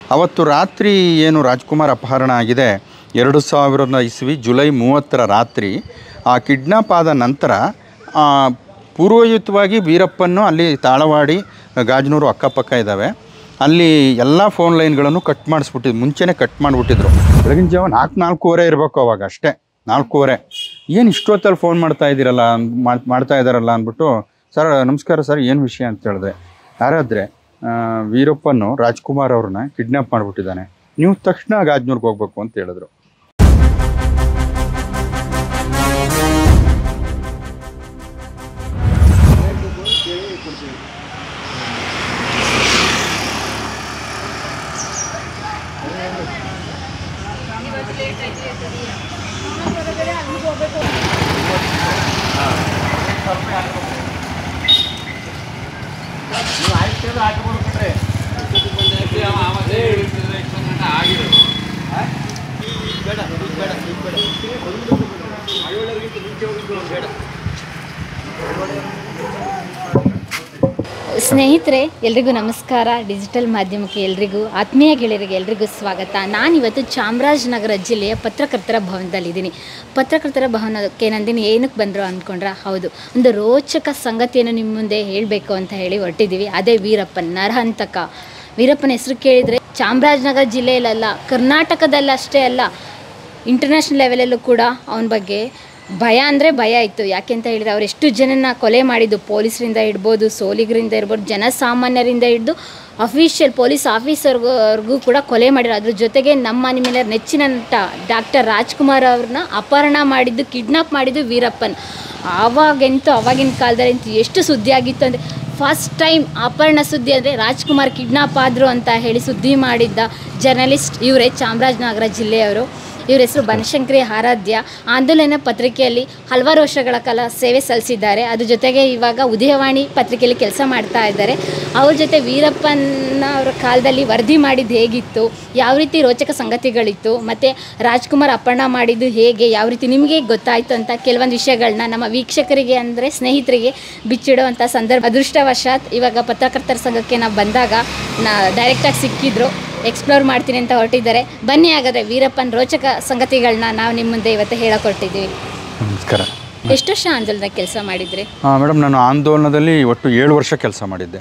ಅವತ್ತು ರಾತ್ರಿ ಏನು ರಾಜ್ಕುಮಾರ್ ಅಪಹರಣ ಆಗಿದೆ 2000 ಇಸ್ವಿ ಜುಲೈ 30ರ ರಾತ್ರಿ ಆ ಕಿಡ್ನಾಪ್ ಆದ ನಂತರ ಪೂರ್ವಯುತವಾಗಿ ವೀರಪ್ಪನ್ನು ಅಲ್ಲಿ ತಾಳವಾಡಿ ಗಾಜನೂರು ಅಕ್ಕಪಕ್ಕ ಇದ್ದಾವೆ ಅಲ್ಲಿ ಎಲ್ಲ ಫೋನ್ ಲೈನ್ಗಳನ್ನು ಕಟ್ ಮಾಡಿಸ್ಬಿಟ್ಟಿದ್ದು ಮುಂಚೆನೇ ಕಟ್ ಮಾಡಿಬಿಟ್ಟಿದ್ರು. ಬೆಳಗಿನ ಜಾವ 4:30 ಇರಬೇಕು ಅವಾಗ, ಅಷ್ಟೇ 4:30. ಏನು ಇಷ್ಟೊತ್ತಲ್ಲಿ ಫೋನ್ ಮಾಡ್ತಾ ಇದ್ದಾರಲ್ಲ ಅಂದ್ಬಿಟ್ಟು, ಸರ್ ನಮಸ್ಕಾರ ಸರ್, ಏನು ವಿಷಯ ಅಂತ ಹೇಳಿದೆ. ಯಾರಾದರೆ ವೀರಪ್ಪನ್ನು ರಾಜ್ಕುಮಾರ್ ಅವ್ರನ್ನ ಕಿಡ್ನಾಪ್ ಮಾಡಿಬಿಟ್ಟಿದ್ದಾನೆ, ನೀವು ತಕ್ಷಣ ಗಾಜನೂರ್ಗೆ ಹೋಗ್ಬೇಕು ಅಂತ ಹೇಳಿದ್ರು. ಸ್ನೇಹಿತರೆ, ಎಲ್ರಿಗೂ ನಮಸ್ಕಾರ. ಡಿಜಿಟಲ್ ಮಾಧ್ಯಮಕ್ಕೆ ಎಲ್ರಿಗೂ, ಆತ್ಮೀಯ ಗೆಳೆಯರಿಗೆ ಎಲ್ರಿಗೂ ಸ್ವಾಗತ. ನಾನಿವತ್ತು ಚಾಮರಾಜನಗರ ಜಿಲ್ಲೆಯ ಪತ್ರಕರ್ತರ ಭವನದಲ್ಲಿದ್ದೀನಿ. ಪತ್ರಕರ್ತರ ಭವನಕ್ಕೆ ನಂದಿನಿ ಏನಕ್ಕೆ ಬಂದರು ಅಂದ್ಕೊಂಡ್ರೆ, ಹೌದು, ಒಂದು ರೋಚಕ ಸಂಗತಿಯನ್ನು ನಿಮ್ಮ ಮುಂದೆ ಹೇಳಬೇಕು ಅಂತ ಹೇಳಿ ಹೊರಟಿದ್ದೀವಿ. ಅದೇ ವೀರಪ್ಪನ್, ನರಹಂತಕ. ವೀರಪ್ಪನ ಹೆಸರು ಕೇಳಿದರೆ ಚಾಮರಾಜನಗರ ಜಿಲ್ಲೆಯಲ್ಲ, ಕರ್ನಾಟಕದಲ್ಲಷ್ಟೇ ಅಲ್ಲ, ಇಂಟರ್ನ್ಯಾಷನಲ್ ಲೆವೆಲಲ್ಲೂ ಕೂಡ ಅವನ ಬಗ್ಗೆ ಭಯ ಅಂದರೆ ಭಯ ಇತ್ತು. ಯಾಕೆ ಅಂತ ಹೇಳಿದರೆ, ಅವ್ರು ಎಷ್ಟು ಜನನ ಕೊಲೆ ಮಾಡಿದ್ದು, ಪೊಲೀಸರಿಂದ ಇಡ್ಬೋದು, ಸೋಲಿಗರಿಂದ ಇರ್ಬೋದು, ಜನಸಾಮಾನ್ಯರಿಂದ ಹಿಡಿದು ಅಫಿಷಿಯಲ್ ಪೊಲೀಸ್ ಆಫೀಸರ್ವರೆಗೂ ಕೂಡ ಕೊಲೆ ಮಾಡಿರೋ. ಅದ್ರ ಜೊತೆಗೆ ನಿಮ್ಮೆಲ್ಲರ ನೆಚ್ಚಿನ ನಟ ಡಾಕ್ಟರ್ ರಾಜ್ಕುಮಾರ್ ಅವ್ರನ್ನ ಅಪಹರಣ ಮಾಡಿದ್ದು, ಕಿಡ್ನಾಪ್ ಮಾಡಿದ್ದು ವೀರಪ್ಪನ್. ಆವಾಗಿನ ಕಾಲದಲ್ಲಿ ಎಷ್ಟು ಸುದ್ದಿ ಆಗಿತ್ತು ಅಂದರೆ, ಫಸ್ಟ್ ಟೈಮ್ ಅಪಹರಣ ಸುದ್ದಿ ಅಂದರೆ ರಾಜ್ಕುಮಾರ್ ಕಿಡ್ನಾಪ್ ಆದರು ಅಂತ ಹೇಳಿ ಸುದ್ದಿ ಮಾಡಿದ್ದ ಜರ್ನಲಿಸ್ಟ್ ಇವರೇ, ಚಾಮರಾಜನಗರ ಜಿಲ್ಲೆಯವರು. ಇವ್ರ ಹೆಸರು ಬನಶಂಕರಿ ಆರಾಧ್ಯ. ಆಂದೋಲನ ಪತ್ರಿಕೆಯಲ್ಲಿ ಹಲವಾರು ವರ್ಷಗಳ ಕಾಲ ಸೇವೆ ಸಲ್ಲಿಸಿದ್ದಾರೆ. ಅದ್ರ ಜೊತೆಗೆ ಇವಾಗ ಉದಯವಾಣಿ ಪತ್ರಿಕೆಯಲ್ಲಿ ಕೆಲಸ ಮಾಡ್ತಾ ಇದ್ದಾರೆ. ಅವ್ರ ಜೊತೆ ವೀರಪ್ಪನ ಅವರ ಕಾಲದಲ್ಲಿ ವರದಿ ಮಾಡಿದ್ದು ಹೇಗಿತ್ತು, ಯಾವ ರೀತಿ ರೋಚಕ ಸಂಗತಿಗಳಿತ್ತು, ಮತ್ತು ರಾಜ್ಕುಮಾರ್ ಅಪಹರಣ ಮಾಡಿದ್ದು ಹೇಗೆ, ಯಾವ ರೀತಿ ನಿಮಗೆ ಗೊತ್ತಾಯಿತು ಅಂತ ಕೆಲವೊಂದು ವಿಷಯಗಳನ್ನ ನಮ್ಮ ವೀಕ್ಷಕರಿಗೆ ಅಂದರೆ ಸ್ನೇಹಿತರಿಗೆ ಬಿಚ್ಚಿಡುವಂಥ ಸಂದರ್ಭ. ಅದೃಷ್ಟವಶಾತ್ ಇವಾಗ ಪತ್ರಕರ್ತರ ಸಂಘಕ್ಕೆ ನಾವು ಬಂದಾಗ ಡೈರೆಕ್ಟಾಗಿ ಸಿಕ್ಕಿದ್ರು, ಎಕ್ಸ್ಪ್ಲೋರ್ ಮಾಡ್ತೀನಿ ಅಂತ ಹೊರಟಿದ್ದಾರೆ. ಬನ್ನಿ ಹಾಗಾದರೆ ವೀರಪ್ಪನ ರೋಚಕ ಸಂಗತಿಗಳನ್ನ ನಾವು ನಿಮ್ಮ ಮುಂದೆ ಇವತ್ತು ಹೇಳಕೊಟ್ಟಿದ್ದೀವಿ. ನಮಸ್ಕಾರ. ಎಷ್ಟು ವರ್ಷ ಆಂದೋಲನದ ಕೆಲಸ ಮಾಡಿದ್ರಿ? ಮೇಡಮ್, ನಾನು ಆಂದೋಲನದಲ್ಲಿ ಒಟ್ಟು 7 ವರ್ಷ ಕೆಲಸ ಮಾಡಿದ್ದೆ.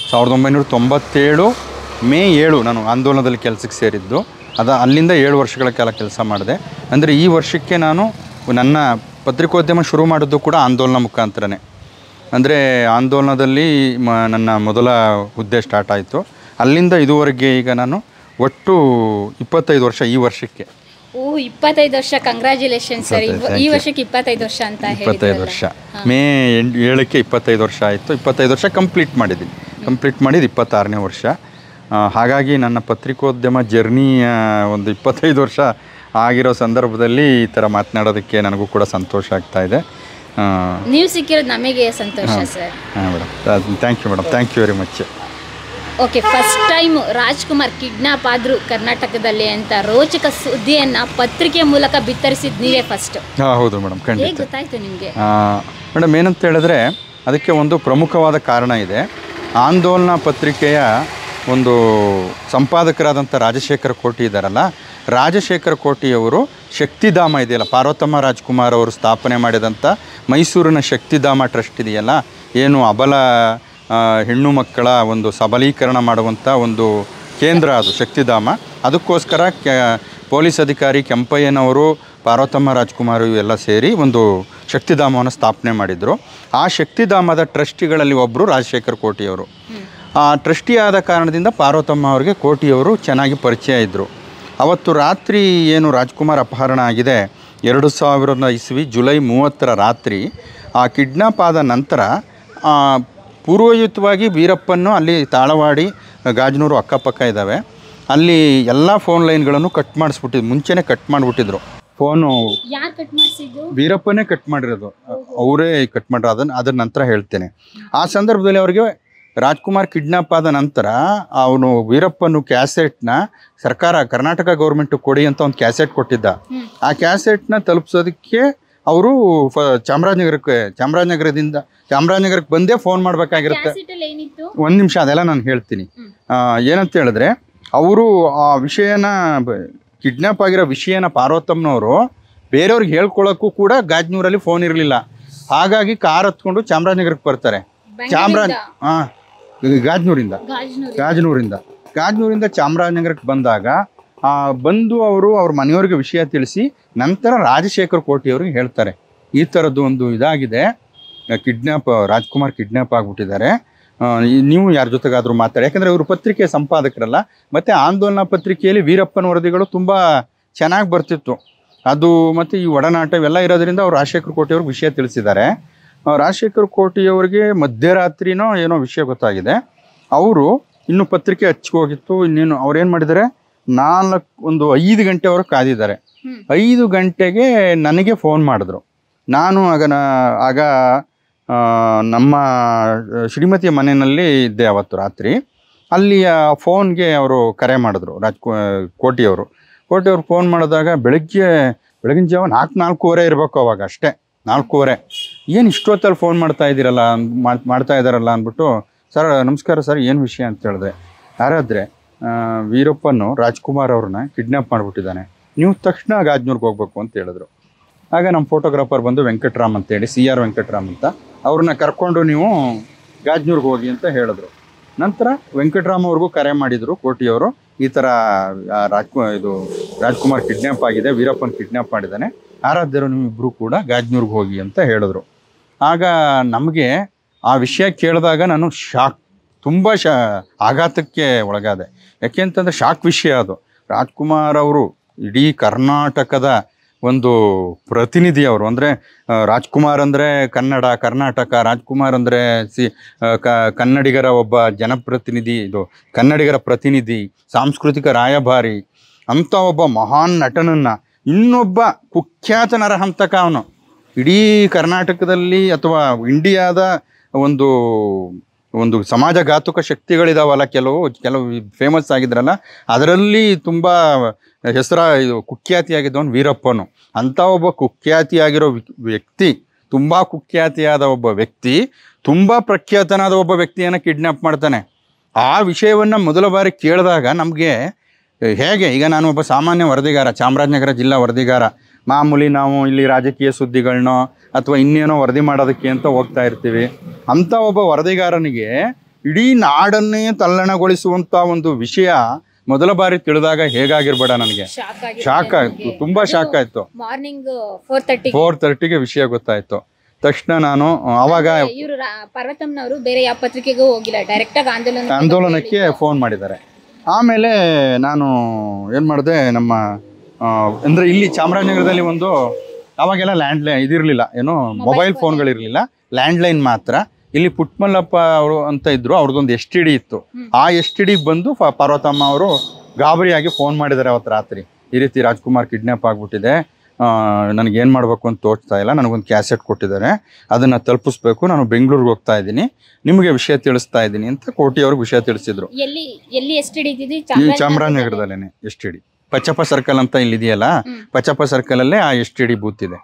1997 ಮೇ 7 ನಾನು ಆಂದೋಲನದಲ್ಲಿ ಕೆಲಸಕ್ಕೆ ಸೇರಿದ್ದು. ಅಲ್ಲಿಂದ 7 ವರ್ಷಗಳ ಕಾಲ ಕೆಲಸ ಮಾಡಿದೆ. ಅಂದರೆ ಈ ವರ್ಷಕ್ಕೆ ನಾನು ನನ್ನ ಪತ್ರಿಕೋದ್ಯಮ ಶುರು ಮಾಡಿದ್ದು ಕೂಡ ಆಂದೋಲನ ಮುಖಾಂತರನೇ. ಅಂದರೆ ಆಂದೋಲನದಲ್ಲಿ ನನ್ನ ಮೊದಲ ಹುದ್ದೆ ಸ್ಟಾರ್ಟ್ ಆಯಿತು. ಅಲ್ಲಿಂದ ಇದುವರೆಗೆ ಈಗ ನಾನು ಒಟ್ಟು 25 ವರ್ಷ ಈ ವರ್ಷಕ್ಕೆ. 25 ವರ್ಷ, ಕಂಗ್ರ್ಯಾಚುಲೇಷನ್ ಸರ್. ಈ ವರ್ಷಕ್ಕೆ 25 ವರ್ಷ ಅಂತ ಹೇಳಿ. 25 ವರ್ಷ, ಮೇ 7ಕ್ಕೆ 25 ವರ್ಷ ಆಯಿತು. 25 ವರ್ಷ ಕಂಪ್ಲೀಟ್ ಮಾಡಿದ್ದೀನಿ. ಕಂಪ್ಲೀಟ್ ಮಾಡಿದ್ದು 26ನೇ ವರ್ಷ. ಹಾಗಾಗಿ ನನ್ನ ಪತ್ರಿಕೋದ್ಯಮ ಜರ್ನಿಯ ಒಂದು 25 ವರ್ಷ ಆಗಿರೋ ಸಂದರ್ಭದಲ್ಲಿ ಈ ಥರ ಮಾತನಾಡೋದಕ್ಕೆ ನನಗೂ ಕೂಡ ಸಂತೋಷ ಆಗ್ತಾಯಿದೆ. ನೀವು ಸಿಕ್ಕಿರೋದು ನಮಗೆ ಸಂತೋಷ ಸರ್. ಹಾಂ madam, thank you madam, thank you very much. Okay, first time Rajkumar kidnap ಆದರು ಕರ್ನಾಟಕದಲ್ಲಿ ಅಂತ ರೋಚಕ ಸುದ್ದಿಯನ್ನು ಪತ್ರಿಕೆ ಮೂಲಕ ಬಿತ್ತರಿಸಿದ್ದು ನೀವೇ ಫಸ್ಟ್. ಹೌದು ಮೇಡಮ್, ಖಂಡಿತ. ಹೇಗೆ ಗೊತ್ತಾಯಿತು ನಿಮಗೆ? ಮೇಡಮ್, ಏನಂತ ಹೇಳಿದ್ರೆ ಅದಕ್ಕೆ ಒಂದು ಪ್ರಮುಖವಾದ ಕಾರಣ ಇದೆ. ಆಂದೋಲನ ಪತ್ರಿಕೆಯ ಒಂದು ಸಂಪಾದಕರಾದಂಥ ರಾಜಶೇಖರ ಕೋಟಿ ಇದ್ದಾರಲ್ಲ, ರಾಜಶೇಖರ ಕೋಟಿಯವರು ಶಕ್ತಿಧಾಮ ಇದೆಯಲ್ಲ, ಪಾರ್ವತಮ್ಮ ರಾಜ್ಕುಮಾರ್ ಅವರು ಸ್ಥಾಪನೆ ಮಾಡಿದಂಥ ಮೈಸೂರಿನ ಶಕ್ತಿಧಾಮ ಟ್ರಸ್ಟ್ ಇದೆಯಲ್ಲ, ಏನು ಅಬಲ ಹೆಣ್ಣು ಮಕ್ಕಳ ಒಂದು ಸಬಲೀಕರಣ ಮಾಡುವಂಥ ಒಂದು ಕೇಂದ್ರ ಅದು ಶಕ್ತಿಧಾಮ. ಅದಕ್ಕೋಸ್ಕರ ಪೊಲೀಸ್ ಅಧಿಕಾರಿ ಕೆಂಪಯ್ಯನವರು, ಪಾರ್ವತಮ್ಮ ರಾಜ್ಕುಮಾರ್ ಇವೆಲ್ಲ ಸೇರಿ ಒಂದು ಶಕ್ತಿಧಾಮವನ್ನು ಸ್ಥಾಪನೆ ಮಾಡಿದರು. ಆ ಶಕ್ತಿಧಾಮದ ಟ್ರಸ್ಟಿಗಳಲ್ಲಿ ಒಬ್ಬರು ರಾಜಶೇಖರ ಕೋಟಿಯವರು. ಆ ಟ್ರಸ್ಟಿ ಆದ ಕಾರಣದಿಂದ ಪಾರ್ವತಮ್ಮ ಅವರಿಗೆ ಕೋಟಿಯವರು ಚೆನ್ನಾಗಿ ಪರಿಚಯ ಇದ್ದರು. ಅವತ್ತು ರಾತ್ರಿ ಏನು ರಾಜ್ಕುಮಾರ್ ಅಪಹರಣ ಆಗಿದೆ 2000 ಇಸ್ವಿ ಜುಲೈ 30ರ ರಾತ್ರಿ ಆ ಕಿಡ್ನಾಪ್ ಆದ ನಂತರ ಪೂರ್ವಯುತವಾಗಿ ವೀರಪ್ಪನ್ನು ಅಲ್ಲಿ ತಾಳವಾಡಿ ಗಾಜನೂರು ಅಕ್ಕಪಕ್ಕ ಇದ್ದಾವೆ ಅಲ್ಲಿ ಎಲ್ಲ ಫೋನ್ ಲೈನ್ಗಳನ್ನು ಕಟ್ ಮಾಡಿಸ್ಬಿಟ್ಟಿದ್ದು, ಮುಂಚೆನೇ ಕಟ್ ಮಾಡಿಬಿಟ್ಟಿದ್ರು. ಫೋನು ವೀರಪ್ಪನೇ ಕಟ್ ಮಾಡಿರೋದು, ಅವರೇ ಕಟ್ ಮಾಡಿರೋ. ಅದರ ನಂತರ ಹೇಳ್ತೇನೆ. ಆ ಸಂದರ್ಭದಲ್ಲಿ ಅವರಿಗೆ ರಾಜ್ಕುಮಾರ್ ಕಿಡ್ನಾಪ್ ಆದ ನಂತರ ಅವನು ವೀರಪ್ಪನು ಕ್ಯಾಸೆಟ್ನ ಕರ್ನಾಟಕ ಗೌರ್ಮೆಂಟ್ ಕೊಡಿ ಅಂತ ಒಂದು ಕ್ಯಾಸೆಟ್ ಕೊಟ್ಟಿದ್ದ. ಆ ಕ್ಯಾಸೆಟ್ನ ತಲುಪಿಸೋದಕ್ಕೆ ಅವರು ಚಾಮರಾಜನಗರಕ್ಕೆ ಬಂದೇ ಫೋನ್ ಮಾಡಬೇಕಾಗಿರುತ್ತೆ. ಒಂದು ನಿಮಿಷ, ಅದೆಲ್ಲ ನಾನು ಹೇಳ್ತೀನಿ. ಏನಂತ ಹೇಳಿದ್ರೆ, ಅವರು ಆ ವಿಷಯನ ಕಿಡ್ನ್ಯಾಪ್ ಆಗಿರೋ ವಿಷಯನ ಪಾರ್ವತಮ್ಮನವರು ಬೇರೆಯವ್ರಿಗೆ ಹೇಳ್ಕೊಳ್ಳೋಕ್ಕೂ ಕೂಡ ಗಾಜನೂರಲ್ಲಿ ಫೋನ್ ಇರಲಿಲ್ಲ. ಹಾಗಾಗಿ ಕಾರ್ ಹತ್ಕೊಂಡು ಚಾಮರಾಜನಗರಕ್ಕೆ ಬರ್ತಾರೆ. ಗಾಜನೂರಿಂದ ಚಾಮರಾಜನಗರಕ್ಕೆ ಬಂದಾಗ ಬಂದು ಅವರು ಅವ್ರ ಮನೆಯವ್ರಿಗೆ ವಿಷಯ ತಿಳಿಸಿ ನಂತರ ರಾಜಶೇಖರ್ ಕೋಟಿಯವ್ರಿಗೆ ಹೇಳ್ತಾರೆ, ಈ ಥರದ್ದು ಒಂದು ಇದಾಗಿದೆ, ರಾಜ್ಕುಮಾರ್ ಕಿಡ್ನ್ಯಾಪ್ ಆಗಿಬಿಟ್ಟಿದ್ದಾರೆ, ನೀವು ಯಾರ ಜೊತೆಗಾದರೂ ಮಾತಾಡಿ. ಯಾಕಂದರೆ ಇವರು ಪತ್ರಿಕೆ ಸಂಪಾದಕರಲ್ಲ. ಮತ್ತು ಆಂದೋಲನ ಪತ್ರಿಕೆಯಲ್ಲಿ ವೀರಪ್ಪನ ವರದಿಗಳು ತುಂಬ ಚೆನ್ನಾಗಿ ಬರ್ತಿತ್ತು. ಅದು ಮತ್ತು ಈ ಒಡನಾಟ ಇವೆಲ್ಲ ಇರೋದ್ರಿಂದ ಅವ್ರು ರಾಜಶೇಖರ್ ಕೋಟಿಯವ್ರಿಗೆ ವಿಷಯ ತಿಳಿಸಿದ್ದಾರೆ. ರಾಜಶೇಖರ್ ಕೋಟಿಯವ್ರಿಗೆ ಮಧ್ಯರಾತ್ರಿನೋ ಏನೋ ವಿಷಯ ಗೊತ್ತಾಗಿದೆ. ಅವರು ಇನ್ನೂ ಪತ್ರಿಕೆ ಹಚ್ಕೋಗಿತ್ತು. ಇನ್ನೇನು ಅವ್ರೇನು ಮಾಡಿದ್ದಾರೆ, 5 ಗಂಟೆವರೆಗೆ ಕಾದಿದ್ದಾರೆ. 5 ಗಂಟೆಗೆ ನನಗೆ ಫೋನ್ ಮಾಡಿದ್ರು. ನಾನು ಆಗ ನಮ್ಮ ಶ್ರೀಮತಿಯ ಮನೆಯಲ್ಲಿ ಇದ್ದೆ ಅವತ್ತು ರಾತ್ರಿ. ಅಲ್ಲಿಯ ಫೋನ್ಗೆ ಅವರು ಕರೆ ಮಾಡಿದ್ರು. ಕೋಟಿಯವರು ಫೋನ್ ಮಾಡಿದಾಗ ಬೆಳಗಿನ ಜಾವ 4:30 ಇರಬೇಕು ಅವಾಗ, ಅಷ್ಟೇ 4:30. ಏನು ಇಷ್ಟೊತ್ತಲ್ಲಿ ಫೋನ್ ಮಾಡ್ತಾ ಇದ್ದಾರಲ್ಲ ಅಂದ್ಬಿಟ್ಟು, ಸರ್ ನಮಸ್ಕಾರ ಸರ್, ಏನು ವಿಷಯ ಅಂತ ಹೇಳಿದೆ. ಯಾರಾದರೆ ವೀರಪ್ಪನು ರಾಜ್ಕುಮಾರ್ ಅವ್ರನ್ನ ಕಿಡ್ನ್ಯಾಪ್ ಮಾಡಿಬಿಟ್ಟಿದ್ದಾನೆ, ನೀವು ತಕ್ಷಣ ಗಾಜನೂರ್ಗೆ ಹೋಗ್ಬೇಕು ಅಂತ ಹೇಳಿದ್ರು. ಆಗ ನಮ್ಮ ಫೋಟೋಗ್ರಾಫರ್ ಬಂದು ವೆಂಕಟರಾಮ್ ಅಂತೇಳಿ, CR ವೆಂಕಟರಾಮ್ ಅಂತ, ಅವ್ರನ್ನ ಕರ್ಕೊಂಡು ನೀವು ಗಾಜನೂರ್ಗೆ ಹೋಗಿ ಅಂತ ಹೇಳಿದ್ರು. ನಂತರ ವೆಂಕಟರಾಮ್ ಅವ್ರಿಗೂ ಕರೆ ಮಾಡಿದರು ಕೋಟಿಯವರು, ಈ ಥರ ರಾಜ್ಕುಮಾರ್ ಕಿಡ್ನ್ಯಾಪ್ ಆಗಿದೆ, ವೀರಪ್ಪನ್ ಕಿಡ್ನ್ಯಾಪ್ ಮಾಡಿದ್ದಾನೆ, ಯಾರಾದರೂ ನೀವಿಬ್ಬರು ಕೂಡ ಗಾಜನೂರ್ಗೆ ಹೋಗಿ ಅಂತ ಹೇಳಿದ್ರು. ಆಗ ನಮಗೆ ಆ ವಿಷಯ ಕೇಳಿದಾಗ ನಾನು ತುಂಬ ಆಘಾತಕ್ಕೆ ಒಳಗಾದೆ. ಯಾಕೆಂತಂದರೆ ಶಾಕ್ ವಿಷಯ ಅದು. ರಾಜ್ಕುಮಾರ್ ಅವರು ಇಡೀ ಕರ್ನಾಟಕದ ಒಂದು ಪ್ರತಿನಿಧಿ ಅವರು. ಅಂದರೆ ರಾಜ್ಕುಮಾರ್ ಅಂದರೆ ಕರ್ನಾಟಕ, ರಾಜ್ಕುಮಾರ್ ಅಂದರೆ ಕನ್ನಡಿಗರ ಒಬ್ಬ ಜನಪ್ರತಿನಿಧಿ, ಕನ್ನಡಿಗರ ಪ್ರತಿನಿಧಿ, ಸಾಂಸ್ಕೃತಿಕ ರಾಯಭಾರಿ ಅಂಥ ಒಬ್ಬ ಮಹಾನ್ ನಟನನ್ನು ಇನ್ನೊಬ್ಬ ಕುಖ್ಯಾತ ನರಹಂತಕ ಅವನು. ಇಡೀ ಕರ್ನಾಟಕದಲ್ಲಿ ಅಥವಾ ಇಂಡಿಯಾದ ಒಂದು ಸಮಾಜಘಾತುಕ ಶಕ್ತಿಗಳಿದಾವಲ್ಲ, ಕೆಲವು ಫೇಮಸ್ ಆಗಿದ್ರಲ್ಲ, ಅದರಲ್ಲಿ ತುಂಬ ಕುಖ್ಯಾತಿಯಾಗಿದ್ದವನು ವೀರಪ್ಪನು. ಅಂಥ ಒಬ್ಬ ಕುಖ್ಯಾತಿಯಾಗಿರೋ ವ್ಯಕ್ತಿ, ತುಂಬ ಕುಖ್ಯಾತಿಯಾದ ಒಬ್ಬ ವ್ಯಕ್ತಿ, ತುಂಬ ಪ್ರಖ್ಯಾತನಾದ ಒಬ್ಬ ವ್ಯಕ್ತಿಯನ್ನು ಕಿಡ್ನ್ಯಾಪ್ ಮಾಡ್ತಾನೆ. ಆ ವಿಷಯವನ್ನು ಮೊದಲ ಬಾರಿ ಕೇಳಿದಾಗ ನಮಗೆ ಹೇಗೆ, ಈಗ ನಾನು ಒಬ್ಬ ಸಾಮಾನ್ಯ ವರದಿಗಾರ, ಚಾಮರಾಜನಗರ ಜಿಲ್ಲಾ ವರದಿಗಾರ, ಮಾಮೂಲಿ ನಾವು ಇಲ್ಲಿ ರಾಜಕೀಯ ಸುದ್ದಿಗಳನ್ನೋ ಅಥವಾ ಇನ್ನೇನೋ ವರದಿ ಮಾಡೋದಕ್ಕೆ ಅಂತ ಹೋಗ್ತಾ ಇರ್ತೀವಿ. ಅಂಥ ಒಬ್ಬ ವರದಿಗಾರನಿಗೆ ಇಡೀ ನಾಡನ್ನೇ ತಲ್ಲಣಗೊಳಿಸುವಂಥ ಒಂದು ವಿಷಯ ಮೊದಲ ಬಾರಿ ತಿಳಿದಾಗ ಹೇಗಾಗಿರ್ಬೇಡ, ನನಗೆ ಶಾಕ್ ಆಯಿತು, ತುಂಬ ಶಾಕ್ ಆಯಿತು. ಮಾರ್ನಿಂಗ್ 4:30ಗೆ ವಿಷಯ ಗೊತ್ತಾಯಿತು. ತಕ್ಷಣ ನಾನು ಆವಾಗ ಪಾರ್ವತಮ್ಮನವರು ಬೇರೆ ಯಾವ ಪತ್ರಿಕೆಗೂ ಹೋಗಿಲ್ಲ, ಡೈರೆಕ್ಟಾಗಿ ಆಂದೋಲನಕ್ಕೆ ಫೋನ್ ಮಾಡಿದ್ದಾರೆ. ಆಮೇಲೆ ನಾನು ಏನು ಮಾಡಿದೆ, ಅಂದರೆ ಇಲ್ಲಿ ಚಾಮರಾಜನಗರದಲ್ಲಿ ಅವಾಗೆಲ್ಲ ಲ್ಯಾಂಡ್ಲೈನ್ ಇದಿರಲಿಲ್ಲ, ಏನೋ ಮೊಬೈಲ್ ಫೋನ್ಗಳಿರಲಿಲ್ಲ, ಲ್ಯಾಂಡ್ಲೈನ್ ಮಾತ್ರ. ಇಲ್ಲಿ ಪುಟ್ಟಮಲ್ಲಪ್ಪ ಅವರು ಅಂತ ಇದ್ದರು, ಅವ್ರದ್ದೊಂದು STD ಇತ್ತು. ಆ STDಗೆ ಬಂದು ಪಾರ್ವತಮ್ಮ ಅವರು ಗಾಬರಿಯಾಗಿ ಫೋನ್ ಮಾಡಿದ್ದಾರೆ ಅವತ್ತು ರಾತ್ರಿ. ಈ ರೀತಿ ರಾಜ್ಕುಮಾರ್ ಕಿಡ್ನ್ಯಾಪ್ ಆಗಿಬಿಟ್ಟಿದೆ, ನನಗೇನು ಮಾಡಬೇಕು ಅಂತ ತೋಚ್ತಾ ಇಲ್ಲ, ನನಗೊಂದು ಕ್ಯಾಸೆಟ್ ಕೊಟ್ಟಿದ್ದಾರೆ, ಅದನ್ನು ತಲುಪಿಸ್ಬೇಕು, ನಾನು ಬೆಂಗಳೂರಿಗೆ ಹೋಗ್ತಾ ಇದ್ದೀನಿ, ನಿಮಗೆ ವಿಷಯ ತಿಳಿಸ್ತಾ ಇದ್ದೀನಿ ಅಂತ ಕೋಟಿಯವ್ರಿಗೆ ವಿಷಯ ತಿಳಿಸಿದ್ರು. ಈ ಚಾಮರಾಜನಗರದಲ್ಲೇ STD ಪಚ್ಚಪ್ಪ ಸರ್ಕಲ್ ಅಂತ ಇಲ್ಲಿದೆಯಲ್ಲ, ಪಚ್ಚಪ್ಪ ಸರ್ಕಲ್ ಅಲ್ಲೇ ಆ STD ಬೂತ್ ಇದೆ.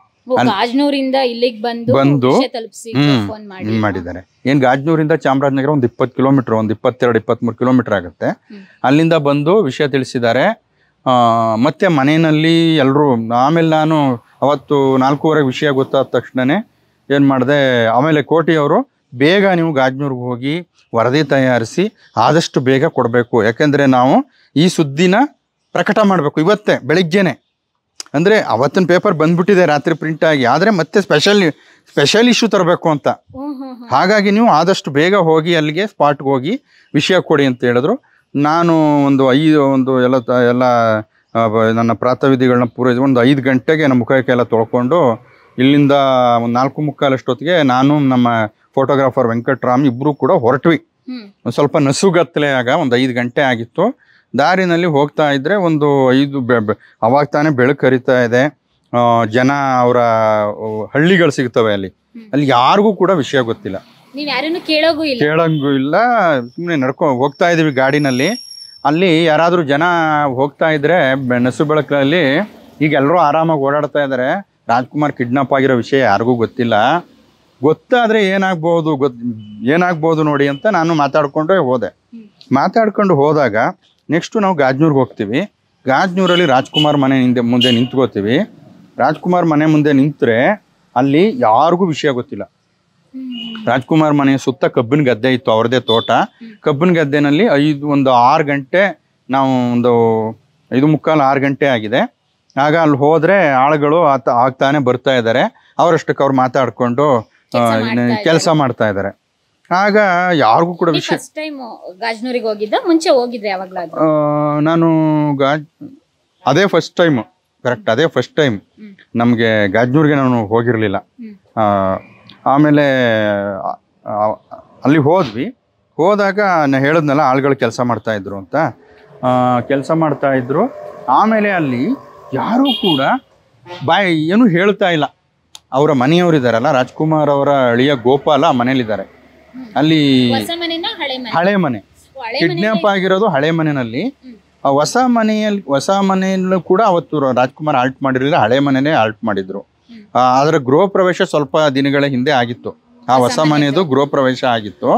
ಬಂದು ಮಾಡಿದ್ದಾರೆ. ಏನು ಗಾಜನೂರಿಂದ ಚಾಮರಾಜನಗರ ಒಂದು 20 ಕಿಲೋಮೀಟರ್, ಒಂದು 22-23 ಕಿಲೋಮೀಟರ್ ಆಗುತ್ತೆ. ಅಲ್ಲಿಂದ ಬಂದು ವಿಷಯ ತಿಳಿಸಿದ್ದಾರೆ. ಮತ್ತೆ ಮನೆಯಲ್ಲಿ ಎಲ್ಲರೂ, ಆಮೇಲೆ ನಾನು ಅವತ್ತು 4:15 ವಿಷಯ ಗೊತ್ತಾದ ತಕ್ಷಣನೇ ಏನು ಮಾಡಿದೆ, ಆಮೇಲೆ ಕೋಟಿಯವರು ಬೇಗ ನೀವು ಗಾಜನೂರ್ಗೆ ಹೋಗಿ ವರದಿ ತಯಾರಿಸಿ ಆದಷ್ಟು ಬೇಗ ಕೊಡಬೇಕು, ಯಾಕೆಂದರೆ ನಾವು ಈ ಸುದ್ದಿನ ಪ್ರಕಟ ಮಾಡಬೇಕು ಇವತ್ತೇ ಬೆಳಿಗ್ಗೆನೆ. ಅಂದರೆ ಅವತ್ತಿನ ಪೇಪರ್ ಬಂದ್ಬಿಟ್ಟಿದೆ ರಾತ್ರಿ ಪ್ರಿಂಟ್ ಆಗಿ, ಆದರೆ ಮತ್ತೆ ಸ್ಪೆಷಲ್ ಇಶ್ಯೂ ತರಬೇಕು ಅಂತ. ಹಾಗಾಗಿ ನೀವು ಆದಷ್ಟು ಬೇಗ ಹೋಗಿ ಅಲ್ಲಿಗೆ ಸ್ಪಾಟ್ಗೆ ಹೋಗಿ ವಿಷಯ ಕೊಡಿ ಅಂತ ಹೇಳಿದ್ರು. ನಾನು ಎಲ್ಲ ನನ್ನ ಪ್ರಾತಃವಿಧಿಗಳನ್ನ ಪೂರೈಸಿ ಒಂದು 5 ಗಂಟೆಗೆ ನಮ್ಮ ಮುಖಕ್ಕೆಲ್ಲ ತೊಳ್ಕೊಂಡು ಇಲ್ಲಿಂದ ಒಂದು 4:45 ಅಷ್ಟೊತ್ತಿಗೆ ನಾನು ನಮ್ಮ ಫೋಟೋಗ್ರಾಫರ್ ವೆಂಕಟರಾಮ್ ಇಬ್ಬರು ಕೂಡ ಹೊರಟ್ವಿ. ಒಂದು ಸ್ವಲ್ಪ ನಸುಗತ್ತಲೆ ಆಗ ಒಂದು 5 ಗಂಟೆ ಆಗಿತ್ತು. ದಾರಿನಲ್ಲಿ ಹೋಗ್ತಾ ಇದ್ದರೆ ಒಂದು 5 ಅವಾಗ ತಾನೇ ಬೆಳಕು ಹರಿತಾ ಇದೆ. ಜನ ಅವರ ಹಳ್ಳಿಗಳು ಸಿಗ್ತವೆ ಅಲ್ಲಿ ಯಾರಿಗೂ ಕೂಡ ವಿಷಯ ಗೊತ್ತಿಲ್ಲ, ಕೇಳಂಗೂ ಇಲ್ಲ. ಸುಮ್ಮನೆ ಹೋಗ್ತಾ ಇದೀವಿ ಗಾಡಿನಲ್ಲಿ. ಅಲ್ಲಿ ಯಾರಾದರೂ ಜನ ಹೋಗ್ತಾ ಇದ್ರೆ ನಸು ಬೆಳಕಲ್ಲಿ ಈಗ ಎಲ್ಲರೂ ಆರಾಮಾಗಿ ಓಡಾಡ್ತಾ ಇದ್ದಾರೆ. ರಾಜ್ಕುಮಾರ್ ಕಿಡ್ನಾಪ್ ಆಗಿರೋ ವಿಷಯ ಯಾರಿಗೂ ಗೊತ್ತಿಲ್ಲ, ಗೊತ್ತಾದರೆ ಏನಾಗ್ಬೋದು ನೋಡಿ ಅಂತ ನಾನು ಮಾತಾಡ್ಕೊಂಡು ಹೋದಾಗ ನೆಕ್ಸ್ಟು ನಾವು ಗಾಜ್ನೂರ್ಗೆ ಹೋಗ್ತೀವಿ. ಗಾಜ್ನೂರಲ್ಲಿ ರಾಜ್ಕುಮಾರ್ ಮನೆ ಮುಂದೆ ನಿಂತ್ಕೋತೀವಿ. ರಾಜ್ಕುಮಾರ್ ಮನೆ ಮುಂದೆ ನಿಂತರೆ ಅಲ್ಲಿ ಯಾರಿಗೂ ವಿಷಯ ಗೊತ್ತಿಲ್ಲ. ರಾಜ್ಕುಮಾರ್ ಮನೆಯ ಸುತ್ತ ಕಬ್ಬಿನ ಗದ್ದೆ ಇತ್ತು, ಅವ್ರದ್ದೇ ತೋಟ. ಕಬ್ಬಿನ ಗದ್ದೆನಲ್ಲಿ 6 ಗಂಟೆ, ನಾವು ಒಂದು 5:45-6 ಗಂಟೆ ಆಗಿದೆ. ಆಗ ಅಲ್ಲಿ ಹೋದರೆ ಆಳುಗಳು ಆಗ್ತಾನೆ ಬರ್ತಾ ಇದ್ದಾರೆ. ಅವರಷ್ಟಕ್ಕೆ ಅವ್ರು ಮಾತಾಡ್ಕೊಂಡು ಕೆಲಸ ಮಾಡ್ತಾ ಇದ್ದಾರೆ. ಆಗ ಯಾರಿಗೂ ಕೂಡ ವಿಷಯ. ಫಸ್ಟ್ ಟೈಮ್ ಗಾಜ್ನೂರಿಗೆ ಹೋಗಿದ್ದ, ಮುಂಚೆ ಹೋಗಿದ್ರೆ ಯಾವಾಗಲಾದರೂ? ನಾನು ಅದೇ ಫಸ್ಟ್ ಟೈಮ್, ಕರೆಕ್ಟ್, ಅದೇ ಫಸ್ಟ್ ಟೈಮ್. ನಮಗೆ ಗಾಜ್ನೂರಿಗೆ ನಾನು ಹೋಗಿರಲಿಲ್ಲ. ಆಮೇಲೆ ಅಲ್ಲಿ ಹೋದಾಗ ನಾನು ಹೇಳಿದ್ನಲ್ಲ ಆಳುಗಳು ಕೆಲಸ ಮಾಡ್ತಾಯಿದ್ರು ಅಂತ. ಕೆಲಸ ಮಾಡ್ತಾಯಿದ್ರು. ಆಮೇಲೆ ಅಲ್ಲಿ ಯಾರೂ ಕೂಡ ಏನು ಹೇಳ್ತಾ ಇಲ್ಲ. ಅವರ ಮನೆಯವರಿದ್ದಾರಲ್ಲ, ರಾಜ್ಕುಮಾರ್ ಅವರ ಅಳಿಯ ಗೋಪಾಲ ಮನೇಲಿದ್ದಾರೆ. ಅಲ್ಲಿ ಹಳೆ ಮನೆ, ಕಿಡ್ನಾಪ್ ಆಗಿರೋದು ಹಳೆ ಮನೆಯಲ್ಲಿ. ಹೊಸ ಮನೆಯಲ್ಲೂ ಕೂಡ ಅವತ್ತು ರಾಜ್ಕುಮಾರ್ ಆಲ್ಟ್ ಮಾಡಿರಲಿಲ್ಲ, ಹಳೆ ಮನೆಯೇ ಆಲ್ಟ್ ಮಾಡಿದ್ರು. ಅದರ ಗೃಹ ಪ್ರವೇಶ ಸ್ವಲ್ಪ ದಿನಗಳ ಹಿಂದೆ ಆಗಿತ್ತು. ಆ ಹೊಸ ಮನೆಯದು ಗೃಹ ಪ್ರವೇಶ ಆಗಿತ್ತು.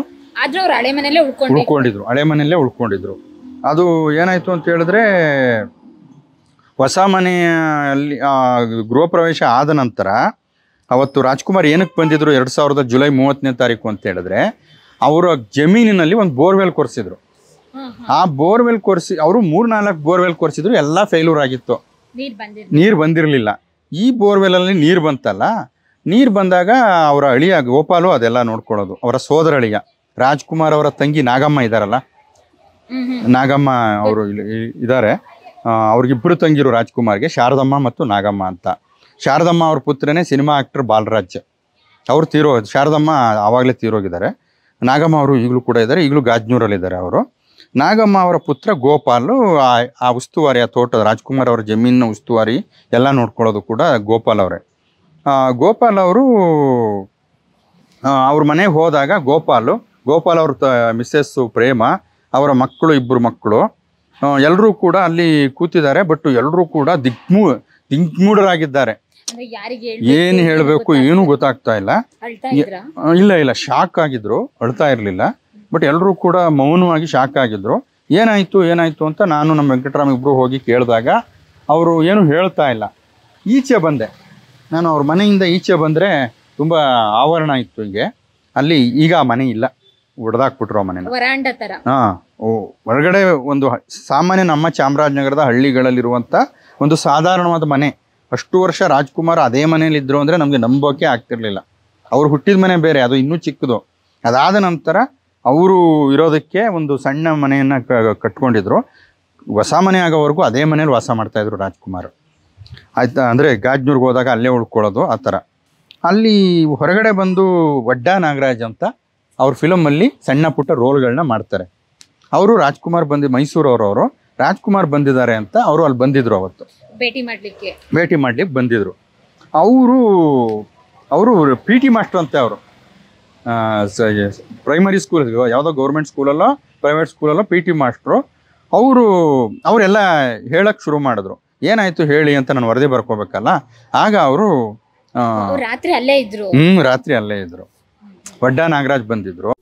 ಹಳೆ ಮನೆಯಲ್ಲೇ ಉಳ್ಕೊಂಡಿದ್ರು. ಅದು ಏನಾಯ್ತು ಅಂತ ಹೇಳಿದ್ರೆ, ಹೊಸ ಮನೆಯಲ್ಲಿ ಗೃಹ ಪ್ರವೇಶ ಆದ ನಂತರ ಅವತ್ತು ರಾಜ್ಕುಮಾರ್ ಏನಕ್ಕೆ ಬಂದಿದ್ರು 2000 ಜುಲೈ 30ನೇ ತಾರೀಕು ಅಂತ ಹೇಳಿದ್ರೆ, ಅವರ ಜಮೀನಿನಲ್ಲಿ ಒಂದು ಬೋರ್ವೆಲ್ ಕೊರೆಸಿದ್ರು. ಆ ಬೋರ್ವೆಲ್ ಕೊರೆಸಿ ಅವರು 3-4 ಬೋರ್ವೆಲ್ ಕೊರೆಸಿದ್ರು, ಎಲ್ಲ ಫೇಲ್ಯೂರ್ ಆಗಿತ್ತು, ನೀರು ಬಂದಿರಲಿಲ್ಲ. ಈ ಬೋರ್ವೆಲಲ್ಲಿ ನೀರು ಬಂತಲ್ಲ, ನೀರು ಬಂದಾಗ ಅವರ ಅಳಿಯ ಗೋಪಾಲು ಅದೆಲ್ಲ ನೋಡ್ಕೊಳ್ಳೋದು. ಅವರ ಸೋದರ ಅಳಿಯ ರಾಜ್ಕುಮಾರ್ ಅವರ ತಂಗಿ ನಾಗಮ್ಮ ಇದ್ದಾರಲ್ಲ, ನಾಗಮ್ಮ ಅವರು ಇದ್ದಾರೆ. ಅವ್ರಿಗಿಬ್ಬರು ತಂಗಿರು ರಾಜ್ಕುಮಾರ್ಗೆ, ಶಾರದಮ್ಮ ಮತ್ತು ನಾಗಮ್ಮ ಅಂತ. ಶಾರದಮ್ಮ ಅವ್ರ ಪುತ್ರನೇ ಸಿನಿಮಾ ಆಕ್ಟರ್ ಬಾಲರಾಜ್. ಅವರು ಶಾರದಮ್ಮ ಆವಾಗಲೇ ತೀರೋಗಿದ್ದಾರೆ. ನಾಗಮ್ಮ ಅವರು ಈಗಲೂ ಕೂಡ ಇದ್ದಾರೆ, ಈಗಲೂ ಗಾಜ್ನೂರಲ್ಲಿದ್ದಾರೆ ಅವರು. ನಾಗಮ್ಮ ಅವರ ಪುತ್ರ ಗೋಪಾಲು ಆ ಉಸ್ತುವಾರಿ, ಆ ತೋಟದ ರಾಜ್ಕುಮಾರ್ ಅವರ ಜಮೀನಿನ ಉಸ್ತುವಾರಿ ಎಲ್ಲ ನೋಡ್ಕೊಳ್ಳೋದು ಕೂಡ ಗೋಪಾಲ್ ಅವರೇ. ಗೋಪಾಲ್ ಅವರು ಅವ್ರ ಮನೆಗೆ ಹೋದಾಗ ಗೋಪಾಲ್ ಅವ್ರ ಮಿಸ್ಸಸ್ಸು ಪ್ರೇಮ, ಅವರ ಮಕ್ಕಳು, 2 ಮಕ್ಕಳು ಎಲ್ಲರೂ ಕೂಡ ಅಲ್ಲಿ ಕೂತಿದ್ದಾರೆ. ಬಟ್ ಎಲ್ಲರೂ ಕೂಡ ದಿಗ್ಮೂಢರಾಗಿದ್ದಾರೆ. ಏನು ಹೇಳಬೇಕು ಏನೂ ಗೊತ್ತಾಗ್ತಾ ಇಲ್ಲ. ಇಲ್ಲ, ಶಾಕ್ ಆಗಿದ್ರು, ಅಳ್ತಾ ಇರಲಿಲ್ಲ. ಬಟ್ ಎಲ್ಲರೂ ಕೂಡ ಮೌನವಾಗಿ ಶಾಕ್ ಆಗಿದ್ರು. ಏನಾಯಿತು ಅಂತ ನಾನು ನಮ್ಮ ವೆಂಕಟರಾಮ್ ಇಬ್ಬರು ಹೋಗಿ ಕೇಳಿದಾಗ ಅವರು ಏನು ಹೇಳ್ತಾ ಇಲ್ಲ. ಈಚೆ ಬಂದೆ ನಾನು, ಅವ್ರ ಮನೆಯಿಂದ ಈಚೆ ಬಂದರೆ ತುಂಬ ಆವರಣ ಇತ್ತು ಹಿಂಗೆ. ಅಲ್ಲಿ ಈಗ ಆ ಮನೆ ಇಲ್ಲ, ಹೊಡೆದಾಕ್ಬಿಟ್ರು ಆ ಮನೆನ. ಹೊರಗಡೆ ಒಂದು ಸಾಮಾನ್ಯ ನಮ್ಮ ಚಾಮರಾಜನಗರದ ಹಳ್ಳಿಗಳಲ್ಲಿರುವಂಥ ಒಂದು ಸಾಧಾರಣವಾದ ಮನೆ. ಅಷ್ಟು ವರ್ಷ ರಾಜ್ಕುಮಾರ್ ಅದೇ ಮನೇಲಿದ್ದರು ಅಂದರೆ ನಮಗೆ ನಂಬೋಕೆ ಆಗ್ತಿರ್ಲಿಲ್ಲ. ಅವ್ರು ಹುಟ್ಟಿದ ಮನೆ ಬೇರೆ, ಅದು ಇನ್ನೂ ಚಿಕ್ಕದು. ಅದಾದ ನಂತರ ಅವರು ಇರೋದಕ್ಕೆ ಒಂದು ಸಣ್ಣ ಮನೆಯನ್ನು ಕಟ್ಕೊಂಡಿದ್ರು. ಹೊಸ ಮನೆ ಆಗೋವರೆಗೂ ಅದೇ ಮನೇಲಿ ವಾಸ ಮಾಡ್ತಾಯಿದ್ರು ರಾಜ್ಕುಮಾರ್. ಆಯ್ತಾ, ಅಂದರೆ ಗಾಜ್ನೂರ್ಗೆ ಹೋದಾಗ ಅಲ್ಲೇ ಉಳ್ಕೊಳ್ಳೋದು ಆ ಥರ. ಅಲ್ಲಿ ಹೊರಗಡೆ ಬಂದು ವಡ್ಡಾ ನಾಗರಾಜ್ ಅಂತ ಅವ್ರ ಫಿಲಮಲ್ಲಿ ಸಣ್ಣ ಪುಟ್ಟ ರೋಲ್ಗಳನ್ನ ಮಾಡ್ತಾರೆ. ಅವರು ರಾಜ್ಕುಮಾರ್ ಮೈಸೂರವರು ರಾಜ್ಕುಮಾರ್ ಬಂದಿದ್ದಾರೆ ಅಂತ ಅವರು ಅಲ್ಲಿ ಬಂದಿದ್ರು. ಅವತ್ತು ಭೇಟಿ ಮಾಡ್ಲಿಕ್ಕೆ ಬಂದಿದ್ರು. ಅವರು PT ಮಾಸ್ಟರ್ ಅಂತೆ. ಅವರು ಪ್ರೈಮರಿ ಸ್ಕೂಲ್, ಯಾವುದೋ ಗೌರ್ಮೆಂಟ್ ಸ್ಕೂಲಲ್ಲೋ ಪ್ರೈವೇಟ್ ಸ್ಕೂಲಲ್ಲೋ PT ಮಾಸ್ಟ್ರು. ಅವರೆಲ್ಲ ಹೇಳಕ್ಕೆ ಶುರು ಮಾಡಿದ್ರು. ಏನಾಯಿತು ಹೇಳಿ ಅಂತ ನಾನು ವರದಿ ಬರ್ಕೋಬೇಕಲ್ಲ. ಆಗ ಅವರು ರಾತ್ರಿ ಅಲ್ಲೇ ಇದ್ರು. ವಡ್ಡಾ ನಾಗರಾಜ್ ಬಂದಿದ್ರು.